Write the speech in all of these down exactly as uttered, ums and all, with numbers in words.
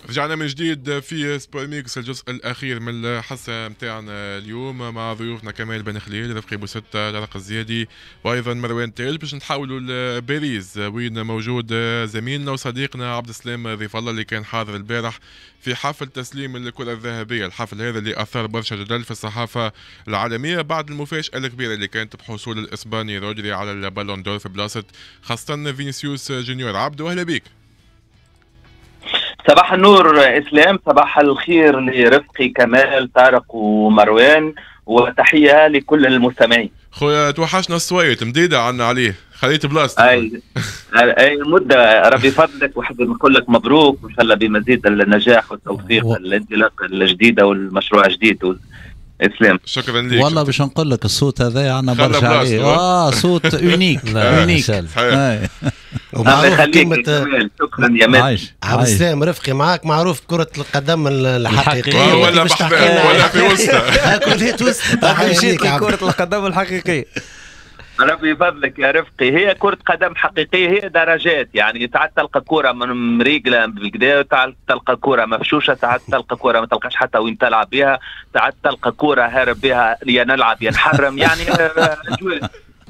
رجعنا من جديد في سبور ميكس الجزء الأخير من الحصة متاعنا اليوم مع ضيوفنا كمال بن خليل، رفقي بوستة، طارق الزيادي، وأيضا مروان تاج، باش نحاولوا لباريس وين موجود زميلنا وصديقنا عبد السلام ضيف الله اللي كان حاضر البارح في حفل تسليم الكرة الذهبية. الحفل هذا اللي أثار برشا جدل في الصحافة العالمية بعد المفاجأة الكبيرة اللي كانت بحصول الإسباني رودري على البالون دور في بلاصة خاصة فينيسيوس جونيور. عبدو أهلا بيك. صباح النور إسلام، صباح الخير لرفقي كمال طارق ومروان، وتحية لكل المستمعين. خويا توحشنا الصويت مديدة عنا عليه، خليت بلاصتك. أي أي مدة، ربي فضلك وحب نقول لك مبروك وإن شاء الله بمزيد النجاح والتوفيق و... الانطلاقة الجديدة والمشروع الجديد. اسلام شكرا لك. والله باش نقول لك الصوت هذا عندنا برشا عليه، اه صوت يونيك يونيك. الله يخليك شكرا يا مان. عبد السلام رفقي معاك معروف كرة القدم الحقيقية ولا بحباب ولا في وسطها كلية وسطها مشيت كرة القدم الحقيقية. ربي يفضلك يا رفقي، هي كرة قدم حقيقية، هي درجات، يعني تعال تلقى كرة من مريقلة بالكدا، تعال تلقى كرة مفشوشة، تعال تلقى كرة ما تلقاش حتى وين تلعب بها، تعال تلقى كرة هارب بها يا نلعب يا نحرم، يعني أجواء.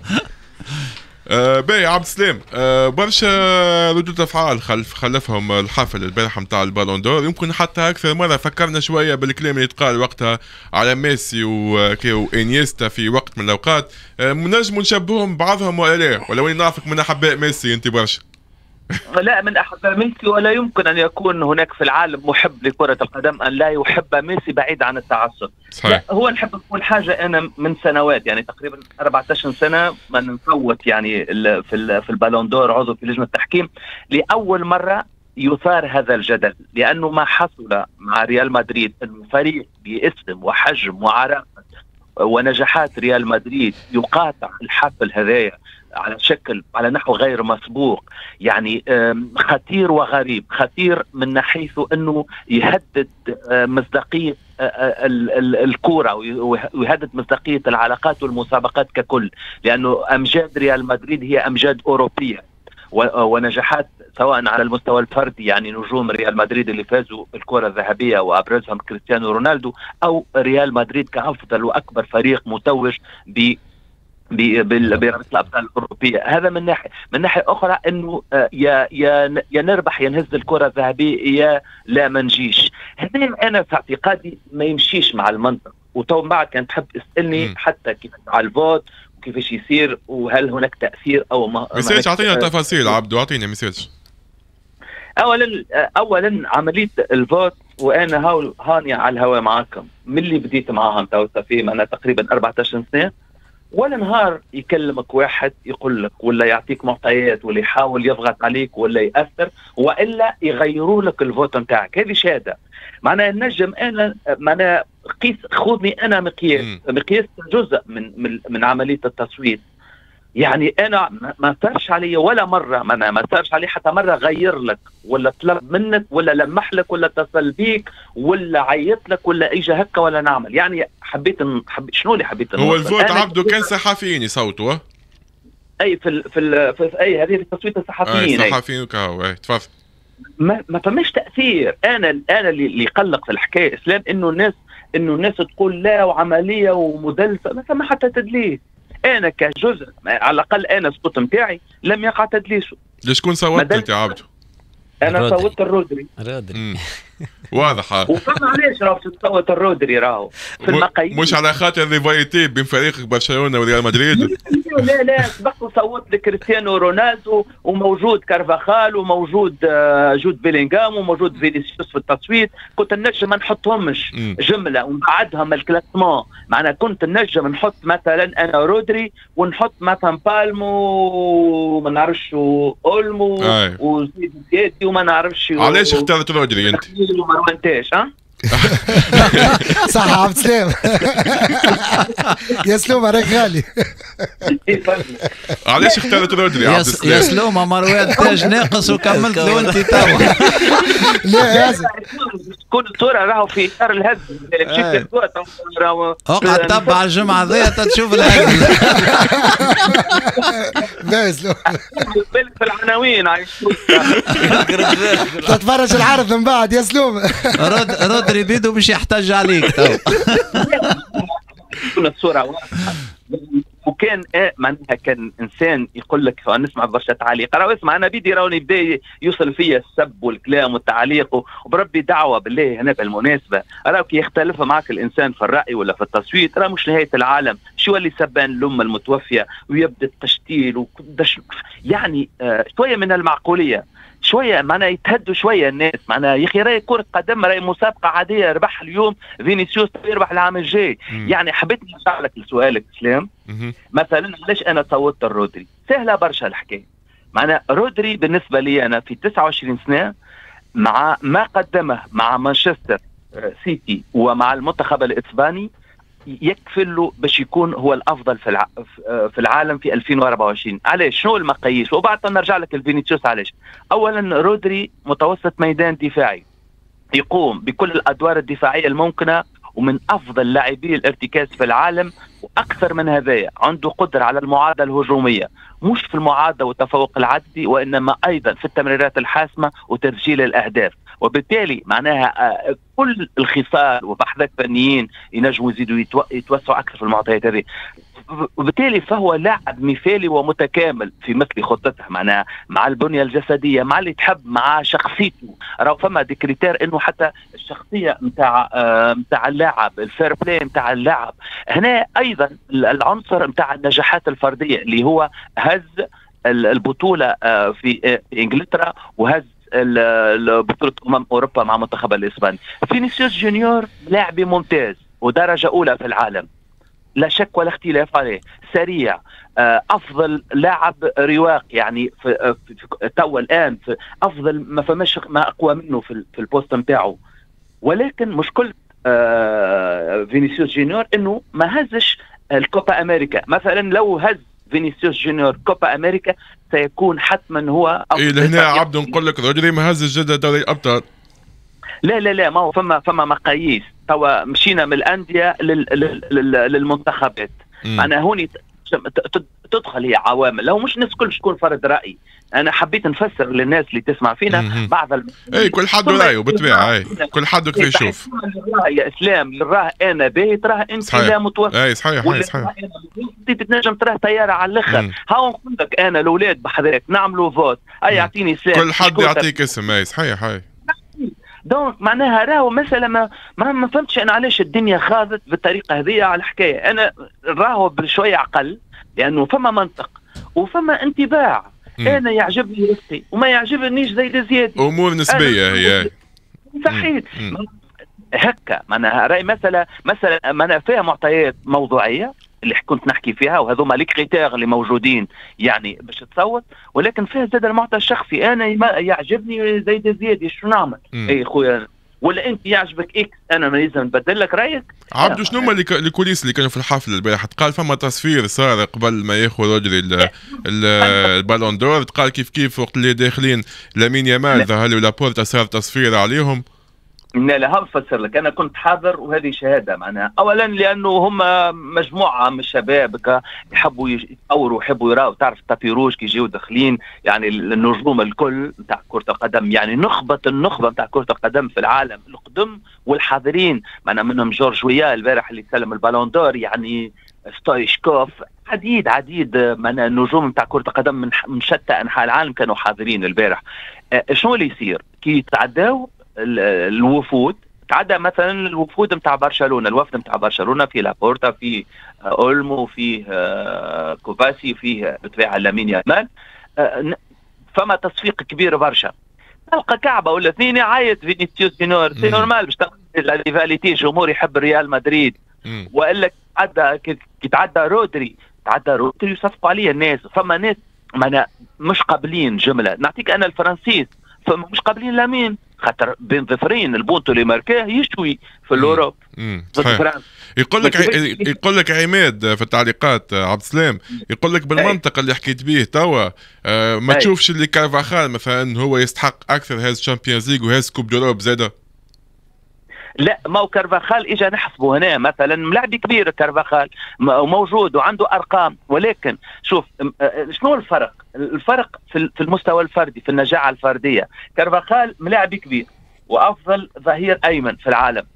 آه باهي عبد السلام، آه برشا ردود افعال خلف خلفهم الحفل البارحه نتاع البالون دور، يمكن حتى اكثر مره فكرنا شويه بالكلام اللي يتقال وقتها على ميسي وانيستا في وقت من الاوقات. آه نجموا نشبههم بعضهم ولا لا؟ ولا وين نعرفك من احباء ميسي انت برشا؟ لا من أحباء ميسي، ولا يمكن أن يكون هناك في العالم محب لكرة القدم أن لا يحب ميسي بعيد عن التعصب. لا هو نحب نقول حاجة، أنا من سنوات يعني تقريبا أربعة عشر سنة ما نفوت يعني في في البالون دور عضو في لجنة التحكيم، لأول مرة يثار هذا الجدل، لأنه ما حصل مع ريال مدريد أنه فريق باسم وحجم وعراقة ونجاحات ريال مدريد يقاطع الحفل هذايا على شكل على نحو غير مسبوق، يعني خطير وغريب. خطير من حيث أنه يهدد مصداقية الكرة ويهدد مصداقية العلاقات والمسابقات ككل، لأنه أمجاد ريال مدريد هي أمجاد أوروبية ونجاحات سواء على المستوى الفردي، يعني نجوم ريال مدريد اللي فازوا بالكرة الذهبية وأبرزهم كريستيانو رونالدو، أو ريال مدريد كأفضل وأكبر فريق متوج ب برابطة الأبطال الأوروبية. هذا من ناحية. من ناحية أخرى أنه يا يا يا نربح يا نهز الكرة الذهبية يا لا ما نجيش. هذا أنا في اعتقادي ما يمشيش مع المنطق. وتو بعد كانت تحب تسألني م. حتى كيف على الفوت وكيفاش يصير وهل هناك تأثير أو ما. مساج أعطينا تفاصيل عبدو، أعطينا مساج. أولا أولا عملية الفوت، وأنا هاول هاني على الهواء معاكم من اللي بديت معاهم تو فيه أنا تقريبا أربعة عشر سنة، ولا نهار يكلمك واحد يقول لك ولا يعطيك معطيات ولا يحاول يضغط عليك ولا يأثر وإلا يغيروا لك الفوت نتاعك. هذه شهادة معناها النجم. أنا معناها قيس خذني أنا مقياس مقياس جزء من من, من عملية التصويت. يعني أنا ما صارش علي ولا مرة، ما ما صارش علي حتى مرة غير لك ولا طلب منك ولا لمح لك ولا اتصل بيك ولا عيط لك ولا إجا هكا ولا نعمل. يعني حبيت حبيت شنو اللي حبيت هو الفوت عبده كان صحفيين يصوتوا. أي في ال في, ال في أي هذه التصويت الصحفيين. أي صحفيين كهو. أي تفضل. ما ما فماش تأثير. أنا أنا اللي يقلق في الحكاية إسلام إنه الناس إنه الناس تقول لا وعملية ومدلسة، ما فما حتى تدليس. أنا كجزء على الأقل أنا الصوت متاعي لم يقع تدليسه. ليش صوتت أنت يا عبدو؟ أنا صوتت الرودري. الرودري واضح. وفما علاش راهو تصوت الرودري راهو في المقاييس، مش على خاطر ريفايتي بين فريقك برشلونة وريال مدريد. لا لا سبق وصوت لكريستيانو رونالدو وموجود كارفاخال وموجود جود بيلينغهام وموجود فينيسيوس في التصويت. كنت النجم ما نحطهمش جملة ونبعدهم من الكلاسمون، معناها كنت النجم نحط مثلا أنا رودري ونحط مثلا بالمو وما نعرفش اولمو وزيد زيادي وما نعرفش. علاش اخترت رودري انت؟ ومروان تاج. ها صح عبد السلام. يا سلومة راك غالي. علاش اختارت رودري عبد السلام؟ يا سلومة مروان تاج ناقص وكملت له انت توا. لا ياسر كل صورة راهو في اطار الهز. اقعد تبع الجمعة ذي تشوف الهز. باز لو في العناوين تتفرج العرض من بعد يا سلوم. رد رودري بيدو مش يحتاج عليك تو. الصورة واضحة. وكان إيه معناها كان انسان يقول لك نسمع برشا تعليق راه اسمع انا بيدي راني بدا يوصل فيا السب والكلام والتعليق وبربي دعوه بالله هنا بالمناسبه راه كي يختلف معك الانسان في الراي ولا في التصويت راه مش نهايه العالم شو اللي سبان الامه المتوفيه ويبدا التشتيل وكدش يعني آه شويه من المعقوليه شويه معناها يتهدوا شويه الناس معناها يا اخي راهي كره قدم راهي مسابقه عاديه ربح اليوم فينيسيوس يربح العام الجاي يعني حبيت نرجع لك لسؤالك اسلام مثلا علاش انا صوتت الرودري سهله برشا الحكايه معناها رودري بالنسبه لي انا في تسعة وعشرين سنه مع ما قدمه مع مانشستر سيتي ومع المنتخب الاسباني يكفل له باش يكون هو الافضل في الع... في العالم في ألفين وأربعة وعشرين. علاش؟ شنو المقاييس؟ وبعد نرجع لك الفينيسيوس. علاش؟ اولا رودري متوسط ميدان دفاعي يقوم بكل الادوار الدفاعيه الممكنه ومن افضل لاعبي الارتكاز في العالم واكثر من هذايا عنده قدره على المعادله الهجوميه مش في المعادله والتفوق العددي وانما ايضا في التمريرات الحاسمه وتسجيل الاهداف وبالتالي معناها كل الخصال وبحثات فنيين ينجموا يزيدوا يتوسعوا اكثر في المعطيات هذه وبالتالي فهو لاعب مثالي ومتكامل في مثل خطته معناها مع البنيه الجسديه مع اللي تحب مع شخصيته راه فما دي كريتير انه حتى الشخصيه نتاع نتاع اللاعب الفير بلاي نتاع اللاعب هنا ايضا العنصر نتاع النجاحات الفرديه اللي هو هز البطوله في انجلترا وهز بطولة أمم أوروبا مع منتخب الإسباني. فينيسيوس جونيور لاعب ممتاز ودرجة أولى في العالم لا شك ولا اختلاف عليه سريع أفضل لاعب رواق يعني في, في توا الآن في أفضل ما فماش ما أقوى منه في, في البوست متاعه ولكن مشكلة فينيسيوس جونيور إنه ما هزش الكوبا أمريكا مثلا لو هز فينيسيوس جونيور كوبا امريكا سيكون حتما هو ايه لهنا عبد نقول لك رودري ما هز الجدة دوري الابطال لا لا لا ما هو فما فما مقاييس توا مشينا من الانديه لل لل للمنتخبات معناها هوني تدخل هي عوامل لو مش الناس كل شكون فرد راي انا حبيت نفسر للناس اللي تسمع فينا بعض الم... اي كل حد رايه بالطبيعه اي كل حد كيف يشوف يا اسلام راه انا باهي تراه انت لا متوسط اي صحيح صحيح صحيح انت تنجم تراه طياره على الاخر ها نقول لك انا الاولاد بحذاك نعملوا فوت اي يعطيني سلام كل حد يعطيك اسم اي صحيح هاي دونك معناها راهو مثلا ما ما, ما فهمتش انا علاش الدنيا خاضت بالطريقه هذه على الحكايه انا راهو بشويه عقل لانه فما منطق وفما انطباع مم. انا يعجبني رزقي وما يعجبنيش زيد زيادي امور نسبيه هي صحيح هكا معناها راي مثلا مثلا معناها فيها معطيات موضوعيه اللي كنت نحكي فيها وهذوما لي كريتير اللي موجودين يعني باش تصوت ولكن فيها زاد المعطى الشخصي انا يعجبني زيد زيادي شو نعمل اي خويا ولا انت يعجبك اكس انا ما لازم نبدل لك رايك عبدو شنو هما الكوليس اللي كانوا في الحفل البارح قال فما تصفير صار قبل ما ياخذ رودري البالون دور قال كيف كيف وقت اللي داخلين لامين يامال ظهر لابورتا صار تصفير عليهم لا لا هنفسر لك انا كنت حاضر وهذه شهاده معناها اولا لانه هم مجموعه من الشباب يحبوا يتصوروا يحبوا يراوا تعرف التابيروج كي يجيو داخلين يعني النجوم الكل نتاع كره القدم يعني نخبه النخبه نتاع كره القدم في العالم القدم والحاضرين معنا منهم جورج ويا البارح اللي سلم البالون دور يعني ستويشكوف عديد عديد من النجوم نتاع كره القدم من من شتى انحاء العالم كانوا حاضرين البارح. شنو اللي يصير كي يتعداو الوفود تعدى مثلا الوفود نتاع برشلونه الوفد نتاع برشلونه في لابورتا في اولمو في كوفاسي في بالطبيعه لامين يامال فما تصفيق كبير برشا تلقى كعبه ولا اثنين يعيط فينيسيوس جونيور سي نورمال باش تلقى الريفاليتي جمهور يحب ريال مدريد والا تعدى كي تعدى رودري تعدى رودري يصفقوا عليه الناس فما ناس معناها مش قابلين جمله نعطيك انا الفرنسيس فما مش قابلين لامين خاطر بين ظفرين البونتو اللي ماركاه يشوي في الاوروب. يقول لك يقول لك عماد في التعليقات عبد السلام، يقول لك بالمنطق اللي حكيت به توا آه ما تشوفش اللي كارفاخال مثلا هو يستحق اكثر هاز تشامبيونز ليج وهاز كوب دوروب زاده؟ لا، ما هو كارفاخال اجى نحسبه هنا مثلا ملاعب كبير كارفاخال وموجود وعنده ارقام، ولكن شوف شنو الفرق؟ الفرق في المستوى الفردي، في النجاعه الفرديه. كارفاخال ملاعب كبير وافضل ظهير ايمن في العالم.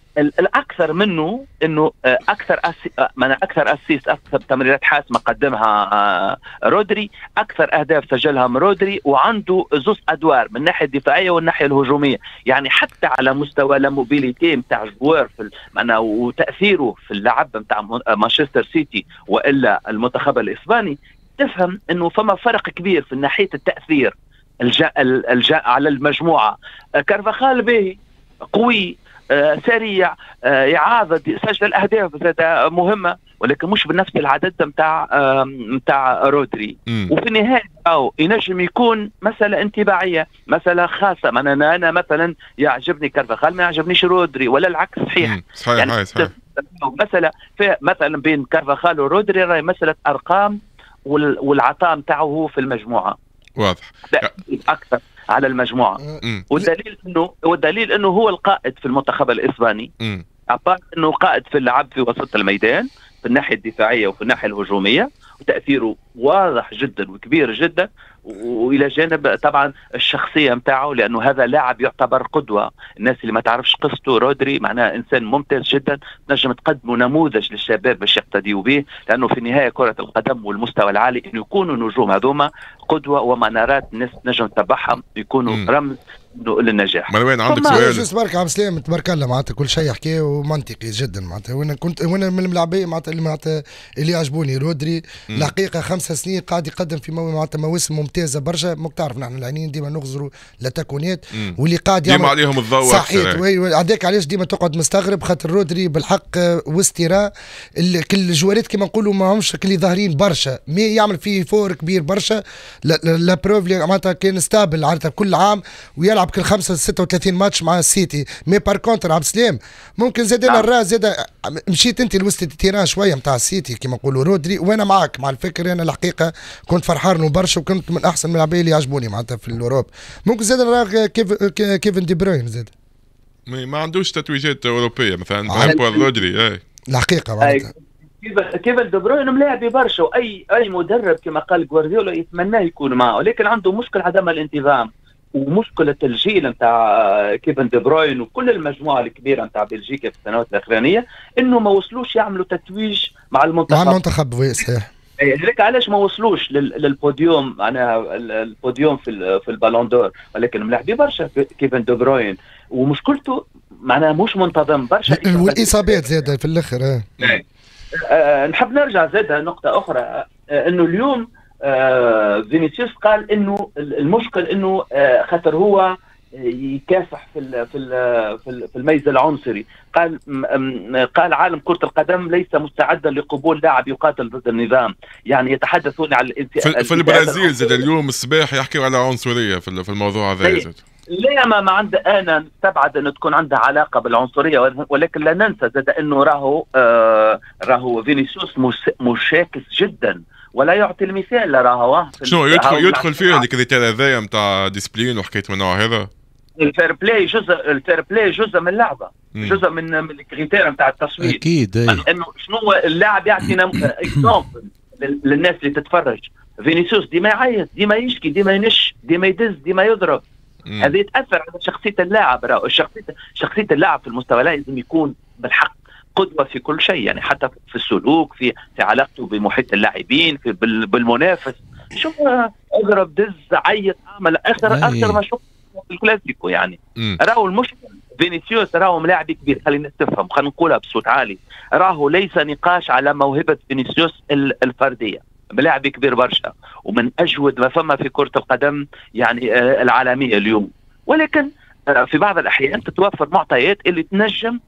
الاكثر منه انه اكثر أسي... من اكثر اسيس، اكثر تمريرات حاسمه قدمها رودري، اكثر اهداف سجلها رودري، وعنده زوز ادوار من الناحيه الدفاعيه والناحيه الهجوميه. يعني حتى على مستوى الموبيليتي نتاع الجوار في معناه وتاثيره في اللعب نتاع مانشستر سيتي والا المنتخب الاسباني، تفهم انه فما فرق كبير في ناحيه التاثير الجاء الجاء على المجموعه. كارفاخال به قوي، آه سريع، آه يعاضد، يسجل اهداف زاد مهمه، ولكن مش بنفس العدد نتاع آه نتاع رودري. مم. وفي النهايه او ينجم يكون مساله انطباعيه، مساله خاصه. من انا انا مثلا يعجبني كارفاخال ما يعجبنيش رودري، ولا العكس. صحيح. مم. صحيح. يعني صحيح. مساله مثلا بين كارفاخال ورودري راهي مساله ارقام والعطاء نتاعه هو في المجموعه واضح اكثر على المجموعه. م. والدليل انه والدليل انه هو القائد في المنتخب الاسباني، عبارة انه قائد في اللعب في وسط الميدان في الناحيه الدفاعيه وفي الناحيه الهجوميه، وتاثيره واضح جدا وكبير جدا. والى جانب طبعا الشخصيه نتاعه، لانه هذا لاعب يعتبر قدوه. الناس اللي ما تعرفش قصته، رودري معناه انسان ممتاز جدا، نجم تقدموا نموذج للشباب باش يقتديوا به، لانه في النهايه كره القدم والمستوى العالي انه يكونوا نجوم هذوما قدوه ومنارات الناس نجم تتبعهم، يكونوا م. رمز للنجاح. مروان عندك سؤال؟ جوست برك عبد السلام تبارك الله معناتها كل شيء يحكيه ومنطقي جدا معناتها. وانا كنت وانا من الملاعبين معناتها اللي معناتها اللي عجبوني رودري الحقيقه. خمسة سنين قاعد يقدم في معناتها مواسم ممتازه برشا. مك تعرف نحن العينين ديما نغزروا لتكونات واللي قاعد يعمل ديما عليهم الضوء. صحيح. هذاك علاش ديما تقعد مستغرب، خاطر رودري بالحق واستيراء كل الجوارات كما نقولوا ماهمش اللي ظاهرين برشا، مي يعمل فيه فور كبير برشا. لا بروف معناتها كان ستابل عادة كل عام ويلعب كل خمسة ستة وثلاثين ماتش مع السيتي. مي بار كونتر عبد السلام ممكن زاد انا الراس زاد مشيت انت لوسط التيران شويه نتاع السيتي كما نقولوا رودري، وانا معك مع الفكر. انا الحقيقه كنت فرحان برشا وكنت من احسن اللاعبين اللي يعجبوني معناتها في الاوروب. ممكن زاد انا كيف كيفن دي بروين زاد ما عندوش تتويجات اوروبيه مثلا بحب رودري. اي الحقيقه معناتها كيفن دي بروين ملاعبي برشا، واي اي مدرب كما قال جوارديولا يتمناه يكون معه، لكن عنده مشكل عدم الانتظام ومشكله الجيل نتاع كيفن دي بروين وكل المجموعه الكبيره نتاع بلجيكا في السنوات الاخرانيه، انه ما وصلوش يعملوا تتويج مع المنتخب. مع المنتخب صحيح. هذاك علاش ما وصلوش للبوديوم، معناها البوديوم في في البالون دور، ولكن ملاعبي برشا كيفن دي بروين ومشكلته معناها مش منتظم برشا. والاصابات زاده في الاخر. اه أه نحب نرجع زاده نقطه اخرى، أه انه اليوم آه فينيسيوس قال انه المشكل انه آه خاطر هو يكافح في ال في ال في الميز العنصري. قال قال عالم كرة القدم ليس مستعدا لقبول لاعب يقاتل ضد النظام. يعني يتحدثون عن في, في البرازيل زاد اليوم الصباح يحكيوا على عنصرية في في الموضوع هذا. لا ما ما عند انا نستبعد انه تكون عندها علاقه بالعنصريه، ولكن لا ننسى زاد انه راهو آه راهو فينيسيوس مشاكس جدا ولا يعطي المثال. راهو شنو يدخل يدخل فيه الكريتير هذايا نتاع ديسبلين وحكيت من النوع هذا. الفير بلاي جزء الفير بلاي جزء من اللعبه، جزء من من الكريتير نتاع التصويت. اكيد انه شنو اللاعب يعطينا اكزامبل للناس اللي تتفرج. فينيسيوس ديما يعيط، ديما يشكي، ديما ينش، ديما يدز، ديما يضرب. هذا يتاثر على شخصيه اللاعب. راهو شخصيه شخصيه اللاعب في المستوى لازم يكون بالحق قدوه في كل شيء، يعني حتى في السلوك، في في علاقته بمحيط اللاعبين، في بالمنافس. شوف اضرب دز عيط عمل اخر اخر ما شفت في الكلاسيكو. يعني راهو المشكله فينيسيوس راهو ملاعب كبير، خلينا نتفهم، خلينا نقولها بصوت عالي. راهو ليس نقاش على موهبه فينيسيوس الفرديه، ملاعب كبير برشا ومن اجود ما فما في كره القدم يعني العالميه اليوم، ولكن في بعض الاحيان تتوفر معطيات اللي تنجم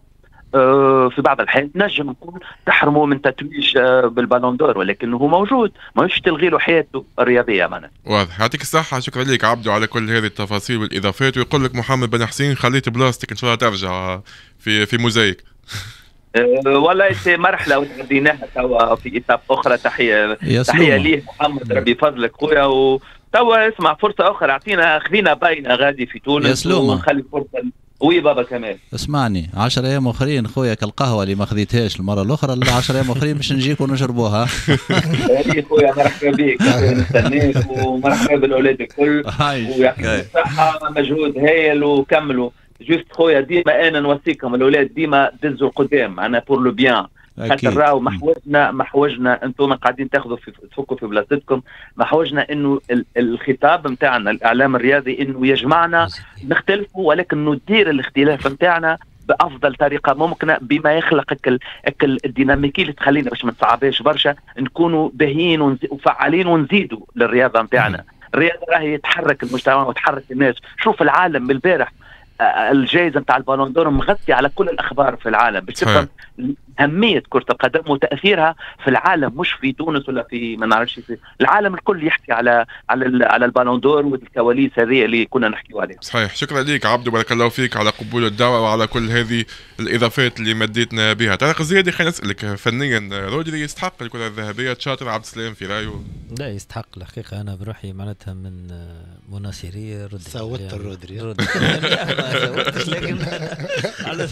في بعض الحالات نجم نقول تحرمه من تتويج بالبالون دور، ولكنه هو موجود، ما يمش تلغي له حياته الرياضيه معناها. واضح. يعطيك الصحه، شكرا لك عبدو على كل هذه التفاصيل والاضافات. ويقول لك محمد بن حسين خليت بلاستيك ان شاء الله ترجع في في موزايك. أه والله مرحله وتعديناها توا في ايتاب اخرى. تحيه تحيه ليه محمد، ربي يفضلك خويا. وتوا اسمع فرصه اخرى، اعطينا خذينا باينه غادي في تونس ونخلي فرصه. وي بابا كمال اسمعني، عشرة ايام اخرين خويا كالقهوه اللي ما خذيتهاش المره الاخرى، لا عشرة ايام اخرين باش نجيك ونشربوها. يا خويا مرحبا بك، نستناك ومرحبا بالاولاد الكل ويعطيك الصحه، مجهود هايل وكملوا. جوست خويا ديما انا نوصيكم الاولاد ديما دزوا القدام، انا بور لو بيان، خاطر راهو محوجنا محوجنا انتم قاعدين تاخذوا في تفكوا في بلاصتكم، محوجنا انه الخطاب نتاعنا الاعلام الرياضي انه يجمعنا نختلفوا، ولكن ندير الاختلاف نتاعنا بافضل طريقه ممكنه بما يخلق اكل اكل الديناميكيه اللي تخلينا باش ما نصعبهاش برشا، نكونوا باهيين وفعالين ونزيدوا للرياضه نتاعنا. الرياضه راهي تحرك المجتمع وتحرك الناس. شوف العالم من البارح الجائزه نتاع البالون دور مغطيه على كل الاخبار في العالم باش تفهم اهميه كره القدم وتاثيرها في العالم، مش في تونس ولا في ما نعرفش في العالم الكل يحكي على على على البالون دور والكواليس هذه اللي كنا نحكيو عليها. صحيح. شكرا لك عبدو، بارك الله فيك على قبول الدعوه وعلى كل هذه الاضافات اللي مديتنا بها. طارق الزيادي، خلينا نسالك فنيا، رودري يستحق الكره الذهبيه؟ تشاطر عبد السلام في رايه؟ لا يستحق الحقيقه، انا بروحي معناتها من مناصري رودري. صوتت الرودري ما صوتش لكن على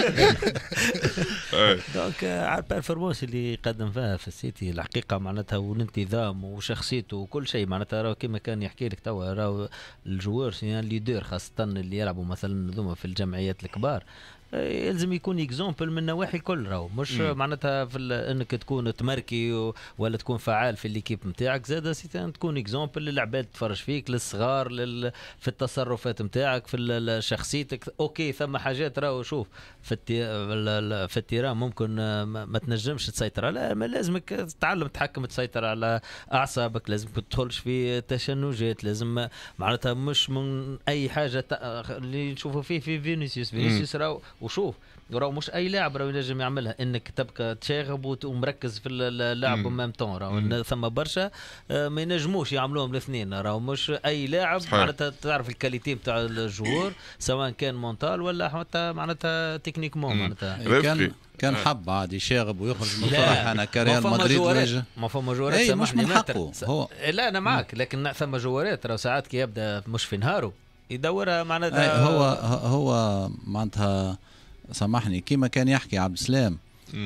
دونك على البرفورمانس اللي قدم فيها في السيتي الحقيقه معناتها، والانتظام وشخصيته وكل شيء معناتها. راهو كما كان يحكي لك توا، راهو الجوار سي ليدر، خاصه اللي يلعبوا مثلا ذوما في الجمعيات الكبار يلزم يكون اكزامبل من النواحي الكل. راهو مش م. معناتها في انك تكون تماركي ولا تكون فعال في الليكيب نتاعك، زاد تكون اكزامبل للعباد تفرج فيك، للصغار، لل... في التصرفات نتاعك، في شخصيتك. اوكي ثم حاجات راهو شوف في التي... في التيران ممكن ما تنجمش تسيطر على، ما لازمك تتعلم تحكم تسيطر على اعصابك، لازم ما تدخلش في تشنجات، لازم معناتها مش من اي حاجه ت... اللي نشوفوا فيه في فينيسيوس فينيسيوس راهو. وشوف راهو مش اي لاعب راهو ينجم يعملها، انك تبقى تشاغب ومركز في اللعب مام طون. راهو ثم برشا ما ينجموش يعملوهم الاثنين، راهو مش اي لاعب معناتها تعرف الكاليتي نتاع الجوار سواء كان مونتال ولا حتى معناتها تكنيكمون. معناتها كان كان حب عادي يشاغب ويخرج من فرح. انا كريال مدريد واجه ما فما جوارات اي مش من حقه هو. لا انا معك، لكن ثم جوارات راهو ساعات كي يبدا مش في نهاره يدورها معناتها. هو هو معناتها سامحني كيما كان يحكي عبد السلام،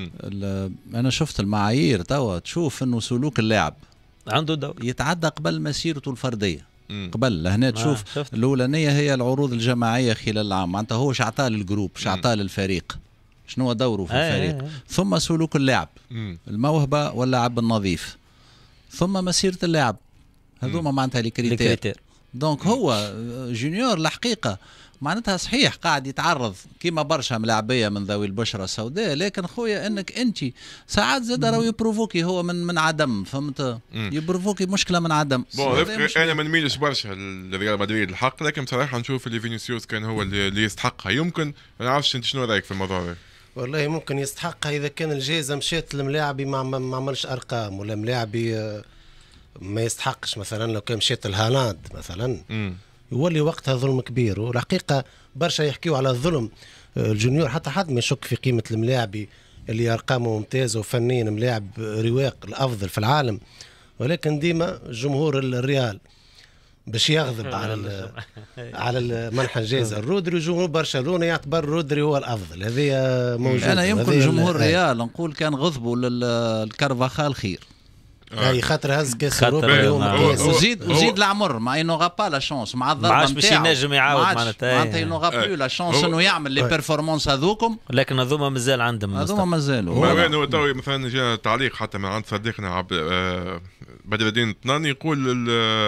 انا شفت المعايير توا تشوف انه سلوك اللاعب عنده دور يتعدى قبل مسيرته الفرديه. مم. قبل لهنا تشوف آه الاولانيه هي العروض الجماعيه خلال العام، معناتها هو شعطاه للجروب، شعطاه للفريق، شنو هو دوره في آه الفريق. آه آه. ثم سلوك اللاعب، مم. الموهبه واللاعب النظيف، ثم مسيره اللاعب، هذوما معناتها لي كريتير. دونك هو جونيور الحقيقه معناتها صحيح قاعد يتعرض كيما برشا ملاعبيه من ذوي البشره السوداء، لكن خويا انك انت ساعات زاد راهو يبروفوكي هو من من عدم، فهمت؟ يبروفوكي مشكله من عدم. انا ما نميلش برشا لريال مدريد الحق، لكن بصراحه نشوف اللي فينيسيوس كان هو اللي يستحقها. يمكن ما نعرفش انت شنو رايك في الموضوع؟ والله ممكن يستحقها اذا كان الجائزه مشات لملاعبي ما, ما عملش ارقام، ولا ملاعبي ما يستحقش. مثلا لو كان مشيت الهالاند مثلا م. يولي وقتها ظلم كبير. والحقيقه برشا يحكيوا على الظلم الجونيور، حتى حد ما يشك في قيمه الملاعبي اللي ارقامه ممتازه وفنيا ملاعب رواق الافضل في العالم، ولكن ديما جمهور الريال باش يغضب على على المنحى الجائزه الرودري. جمهور برشلونه يعتبر رودري هو الافضل، هذه موجود. انا يمكن جمهور الريال نقول كان غضبوا للكرفاخال خير، اي خاطر هز كاس اوروبا اليوم. وزيد وزيد العمر مع انه غابا لا شونس مع الضربه نتاعو، ما باش ينجم يعاود معناتها معناتها انه غابا لا شونس انه يعمل لي بيرفورمانس هذوكم، لكن هذوما مازال عندهم، هذوما مازالوا. هو تو مثلا جاء تعليق حتى من عند صديقنا عبد بدر الدين الطناني يقول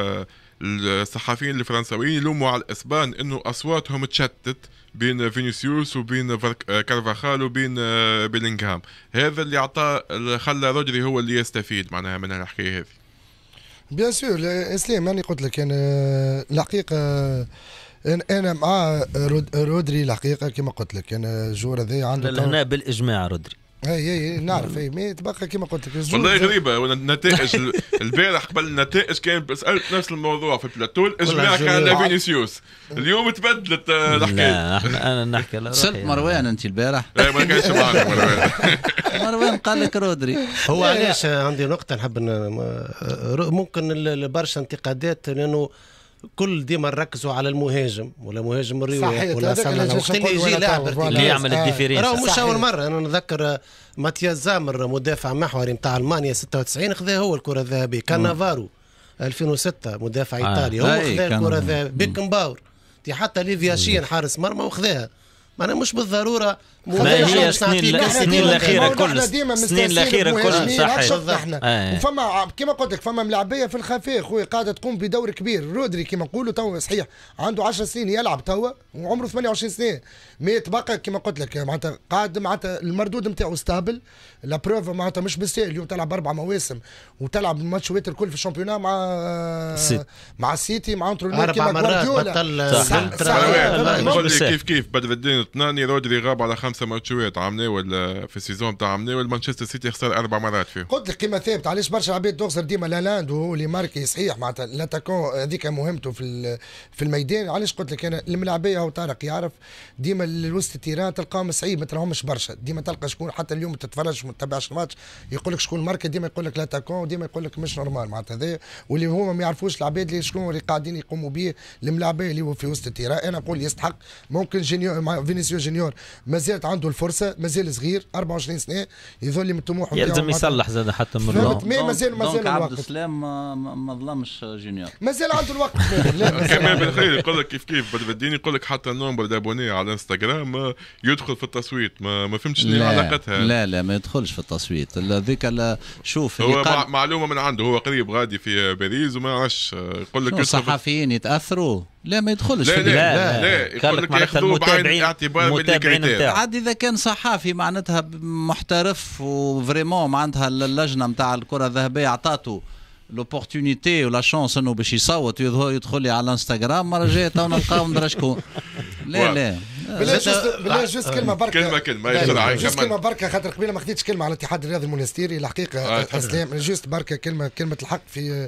الصحفيين الفرنساويين يلوموا على الاسبان انه اصواتهم تشتت بين فينيسيوس وبين كارفاخال وبين بيلينغهام. هذا اللي عطى خلى رودري هو اللي يستفيد معناها من الحكايه هذه. بيان سور اسلام، ماني قلت لك انا الحقيقه انا مع رود رودري الحقيقه كما قلت لك انا الجور هذا عنده هنا بالاجماع رودري. اي اي نعرف اي مي تبقى كما قلت لك والله غريبه النتائج. البارح قبل النتائج كان سالت نفس الموضوع في البلاتو، الاجماع كان على فينيسيوس. اليوم تبدلت الحكايه. لا احنا انا نحكي على سلت مروان انت البارح. لا ما كانش معنا مروان. مروان قال لك رودري. هو علاش عندي نقطه نحب ممكن برشا انتقادات لانه كل ديما نركزوا على المهاجم ولا مهاجم الرياض ولا صانع وقت اللي يجي لاعب اللي يعمل الديفيرنس. راهو مش اول مره. انا نذكر ماتياس زامر مدافع محوري نتاع المانيا ستة وتسعين خذا هو الكره الذهبيه. كان نافارو ألفين وستة مدافع آه. ايطاليا هو خذا الكره الذهبيه. بيكن باور حتى ليفيا شين حارس مرمى وخذاها. معناها مش بالضروره ما هي السنين السنين الاخيره كل السنين الاخيره كل صحيح آه. وفما كما قلت لك فما ملاعبيه في الخفاء خويا قاعده تقوم بدور كبير. رودري كما نقولوا تو صحيح عنده عشر سنين يلعب توا وعمره ثمانية وعشرين سنه مي تبقى كما قلت لك معناتها قاعد معناتها المردود نتاعو ستابل. لا بروف معناتها مش بالسهل اليوم تلعب اربع مواسم وتلعب الماتشات الكل في الشامبيونات مع سيت. مع السيتي مع اربع مرات بطل كيف كيف بدر الدين الطناني. رودري غاب على خمسه ماتشات عمناه ولا في السيزون تاع عمناه والمانشستر سيتي خسر اربع مرات فيه. قلت لك قيمه ثابته. علاش برشا عباد تخسر ديما لالاند وهو اللي ماركي صحيح معناتها لاتاكون هذيك مهمته في في الميدان. علاش قلت لك انا الملاعبيه هو طارق يعرف ديما الوسط التيران تلقاهم صعيب ما تراهمش برشا. ديما تلقى شكون حتى اليوم تتفرج ما تتبعش الماتش يقول لك شكون ماركي ديما يقول لك لاتاكون وديما يقول لك مش نورمال معناتها هذا واللي هما ما يعرفوش العباد اللي شكون اللي قاعدين يقوموا به الملاعبيه اللي هو في وسط التيران. انا نقول يستحق. ممكن جينيور مع فينيسيوس جونيور ما زالت عنده الفرصه مازال صغير أربعة وعشرين سنه يظل من طموحه يلزم يصلح زاد حتى من الوقت. مازال مازال عبد السلام ما ظلمش جونيور مازال عنده الوقت. كمان بالخير يقول لك كيف كيف بدر الدين يقول لك حتى النومبر دابوني على انستغرام يدخل في التصويت. ما ما فهمتش شنو علاقتها. لا لا ما يدخلش في التصويت هذيك. شوف هو قال... معلومه من عنده هو قريب غادي في باريس وما عادش يقول لك الصحفيين يتاثروا. لا ما يدخلش لا في لا لا, لا. يقول لك ياخذوا بعين اعتبار المتابعين عاد اذا كان صحافي معناتها محترف وفريمون معناتها اللجنه نتاع الكره الذهبيه عطاته لوبورتونيتي ولا شانس انه باش يصوت يدخل لي على الانستغرام مره جايه تو نلقاو ندرى شكون. لا لا بلا جوست بلا جوست كلمه بركه كلمه كلمه جوست كلمه بركه خاطر قبيله ما خديتش كلمه على الاتحاد الرياضي المونستيري الحقيقه. اسلام جوست بركه كلمه كلمه الحق في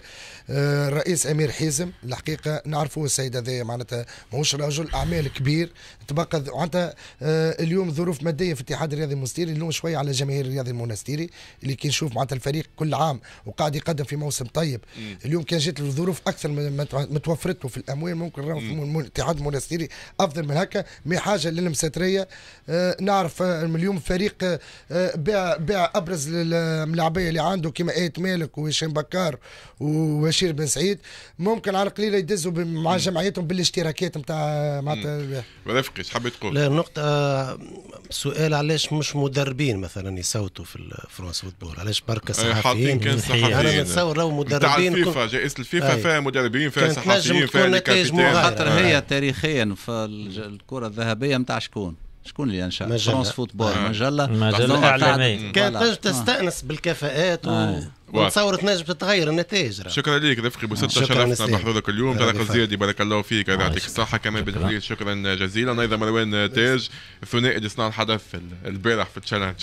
الرئيس امير حازم. الحقيقه نعرفوه السيد هذا معناتها ماهوش رجل اعمال كبير تبقى معناتها اليوم ظروف ماديه في الاتحاد الرياضي المونستيري نلوم شويه على جماهير الرياضي المونستيري اللي كي نشوف معناتها الفريق كل عام وقاعد يقدم في موسم طيب. م. اليوم كان جات الظروف اكثر ما توفرته في الاموال ممكن راهو الاتحاد المونستيري افضل من هكا. مي حاجه للمساتريه آه نعرف آه اليوم فريق آه بيع بيع ابرز الملاعبيه اللي عنده كما ايت مالك وهشام بكار وبشير بن سعيد ممكن على القليله يدزوا مع جمعيتهم بالاشتراكات نتاع معناتها. رفقي ايش حبيت تقول؟ لا النقطه سؤال علاش مش مدربين مثلا يصوتوا في فرنسا فوتبول؟ علاش بركه صحفيين؟ كان صحفيين انا نتصور لو مدربين الفيفا جائزه الفيفا فيها مدربين فيها صحفيين فيها كابتن. خاطر هي تاريخيا في الكره الذهبيه نتاع شكون؟ شكون اللي انشا فرنسا فوتبول؟ آه. مجله مجله اعلاميه كانت تستانس بالكفاءات آه. ونتصور تنجم تتغير النتائج. شكرا لك رفقي بوستة شرفتنا بحضورك اليوم. طارق الزيادي بارك الله فيك يعطيك الصحة. كمان بالتحديد شكرا جزيلا. أيضا مروان تاج الثنائي اللي صنع الحدث البارح في التشالنج.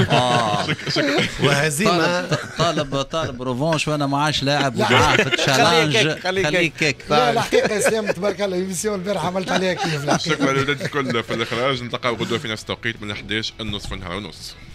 وهزيمة طالب طالب روفونش وأنا ما عادش لاعب معاه في التشالنج. خليك كيك. لا الحقيقة اسلام تبارك الله ايميسيون البارح عملت عليها كيف. شكرا للولاد الكل في الإخراج. نتلاقاو غدوة في نفس التوقيت من احداش النصف النهار ونص.